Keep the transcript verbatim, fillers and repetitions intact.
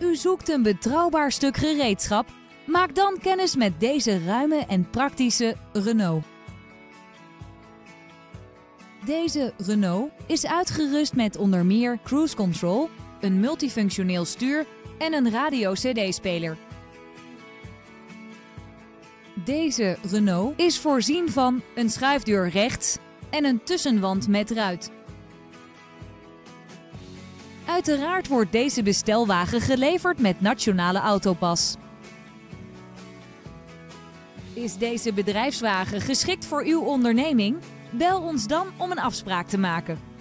U zoekt een betrouwbaar stuk gereedschap? Maak dan kennis met deze ruime en praktische Renault. Deze Renault is uitgerust met onder meer cruise control, een multifunctioneel stuur en een radio-C D-speler. Deze Renault is voorzien van een schuifdeur rechts en een tussenwand met ruit. Uiteraard wordt deze bestelwagen geleverd met Nationale Autopas. Is deze bedrijfswagen geschikt voor uw onderneming? Bel ons dan om een afspraak te maken.